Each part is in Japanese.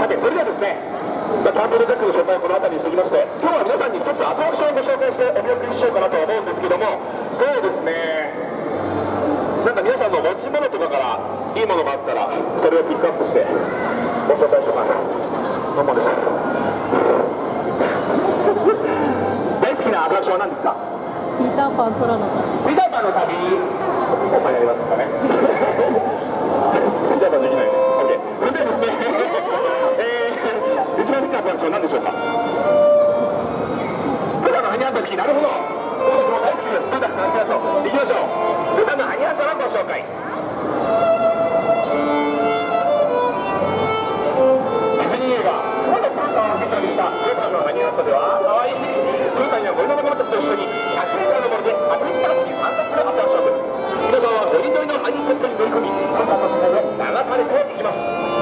さてそれではですね、キャンペーンジャックの紹介をこの辺りにしておきまして、今日は皆さんに一つアトラクションをご紹介してお見送りしようかなと思うんですけども、そうですね、なんか皆さんの持ち物とかからいいものがあったらそれをピックアップしてご紹介しようかなと思うんです。大好きなアトラクションは何ですか？ ピーターパン空の旅。 ピーターパンの旅。ピーターパンやりますかね。ピーターパンできないね。OK。それではですね、一番好きなアトラクションは何でしょうか？プーさんのハニーハント好き。なるほど。私も大好きです。プーさんのハニーハント。行きましょう。プーさんのハニーハントのご紹介。ディズニー映画「熊のプーさん」をヒントにしたプーさんのハニーハントでは、かわいいプーさんや森の仲間たちと一緒に100メートルの森で蜂蜜探しに参加するアトラクションです。皆さんはノリノリのハニーポットに乗り込み、プーさんの世界を流されていきます。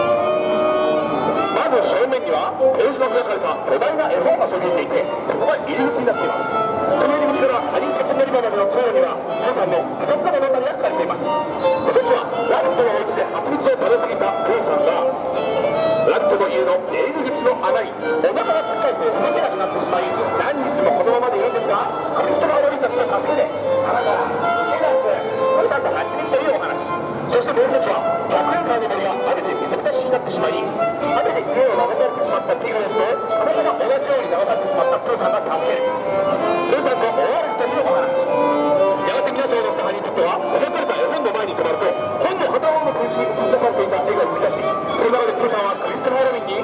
まず正面にはページが書かれた巨大な絵本がそびえていて、そこが入り口になっています。その入り口からハニーポット乗り場までの通路にはプーさんの2つの物語が書かれています。一つはラットのお家で蜂蜜を食べ過ぎたプーさんがラットの家の出入り口の穴にお腹がつっかえて動けなくなってしまい、何日もこのままでいるんですが、クリストファー・ロビンたちの助けで穴から逃げ出すプーさんと蜂蜜というお話。そしてもう一つは100エーカーの森が雨で水浸しになってしまい、雨で家を流されてしまったピグレットをたまたま同じように流されてしまったプーさんが助ける、プーさんと大嵐というお話。やがて皆さんを乗せたハニーポットは描かれた絵本の前に止まると、本の片方のページに映し出されていた絵が動き出し、その中でプーさんはクリストファー・ロビンに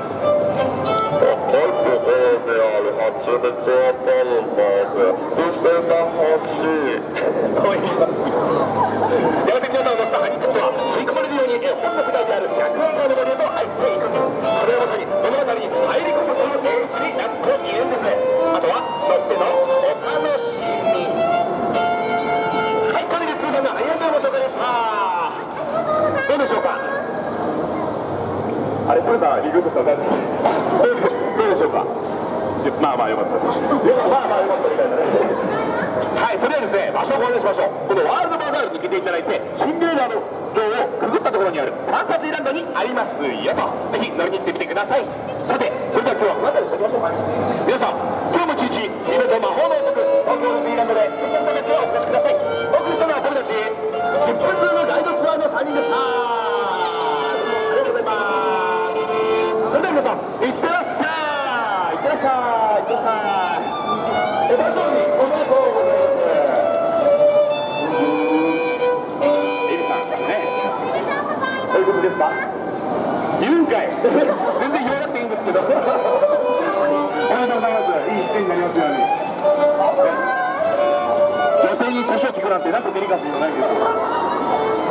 である蜂蜜を取るまで伏せが欲しいと言います。やがて皆さんを乗せたハニーポットは吸い込まれるように絵本の世界である100エーカーの森へと入っていくんです。それはまさに物語に入り込むという演出になっているんです。あとは乗ってのお楽しみ。はい、これでプーさんのハニーハントのご紹介でした。どうでしょうか？あれ、プーさんリクエスト分かんないどうでしょうか？まあまあ良かったです。まあまあ良かったみたいなね。はい、それではですね、場所をご案内しましょう。このワールドバザールに抜けていただいて、シンデレラの城をくぐったところにあるファンタジーランドにありますよと、ぜひ乗りに行ってみてください。さて、それでは今日はこの辺りにしておきましょうか。皆さん、今日も一日夢と魔法の王国東京ディズニーランドで素敵な旅をお過ごしください。お送りしたのは僕たち10分ズームガイドツアーの3人でした。ありがとうございます。それでは皆さん、いってらっしゃい。いってらっしゃい。いってらっしゃい。誕生日おめでとうございます。エリさんね。おいくつですか？言うんかい。全然言わなくていいんですけど。おめでとうございます。いい一年になりますように。女性に年を聞くなんてなんてデリカシーのないんですよ。